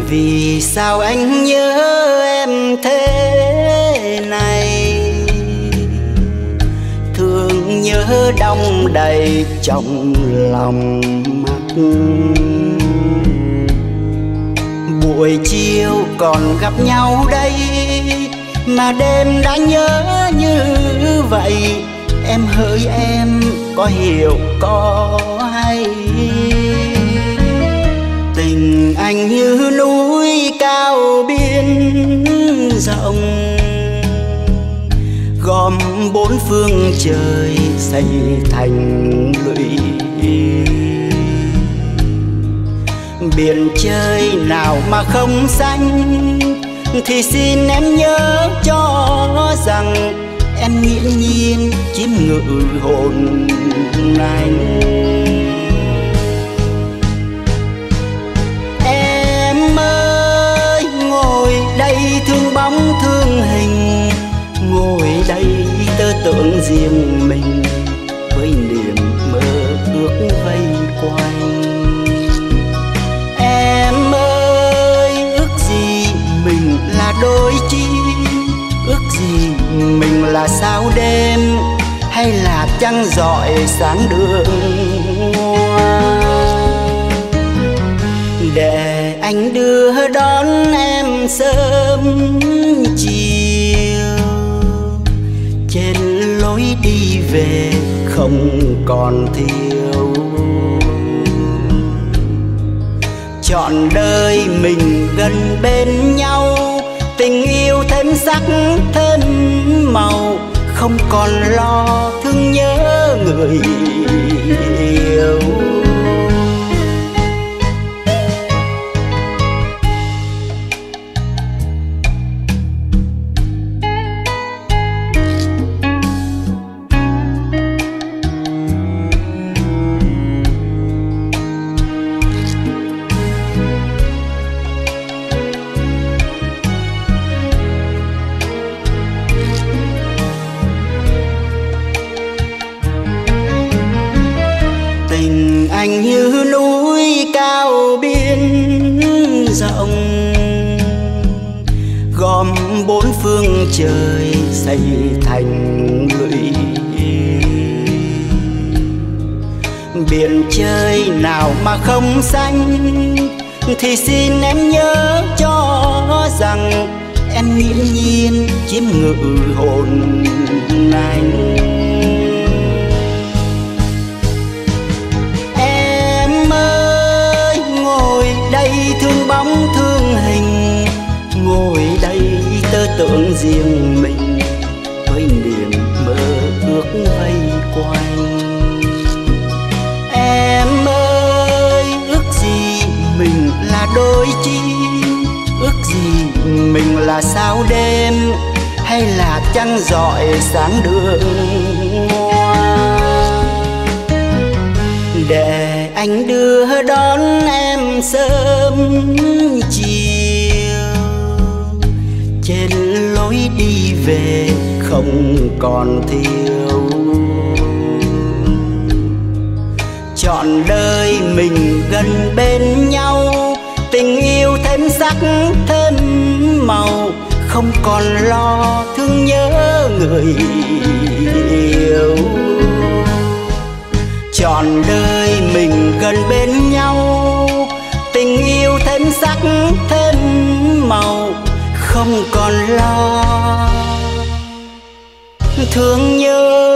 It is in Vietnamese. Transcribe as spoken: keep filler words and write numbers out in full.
Vì sao anh nhớ em thế này, thương nhớ đong đầy trong lòng mắt. Buổi chiều còn gặp nhau đây mà đêm đã nhớ như vậy. Em hỡi em có hiểu có hay, tình anh như núi cao biển rộng, gom bốn phương trời xây thành lũy. Biển chơi nào mà không xanh, thì xin em nhớ cho rằng em nghiễm nhiên chiếm ngự hồn anh. Em ơi ngồi đây thương bóng thương hình, ngồi đây tơ tưởng riêng mình với niềm mơ ước vây quanh. Em ơi ước gì mình là đôi chim, ước gì mình là sao đêm hay là trăng rọi sáng đường hoa. Để anh đưa đón em sớm chiều, trên lối đi về không còn thiếu. Trọn đời mình gần bên nhau, tình yêu thêm sắc thêm màu, không còn lo thương nhớ người yêu. Anh như núi cao biển rộng, gom bốn phương trời xây thành lũy. Biển chơi nào mà không xanh, thì xin em nhớ cho rằng em nghiễm nhiên chiếm ngự hồn anh. Đây thương bóng thương hình, ngồi đây tơ tưởng riêng mình với niềm mơ ước vây quanh. Em ơi ước gì mình là đôi chim, ước gì mình là sao đêm hay là trăng rọi sáng đường hoa. Để anh đưa đón em sớm chiều, trên lối đi về không còn thiếu. Trọn đời mình gần bên nhau, tình yêu thêm sắc thêm màu, không còn lo thương nhớ người yêu. Trọn đời mình gần bên nhau, tình yêu thêm sắc thêm màu, không còn lo thương nhớ